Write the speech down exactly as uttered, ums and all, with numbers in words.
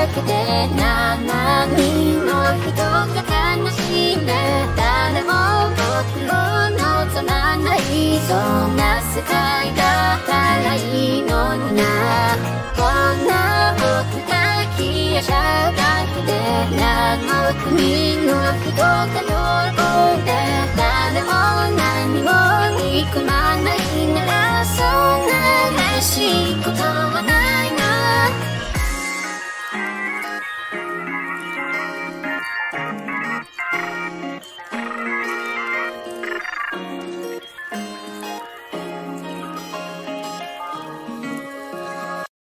けでななにんの人が悲しんで誰も僕を望まないそんな世界だったらいいのになこんな僕が消えちゃうだけで何億人の人が喜んで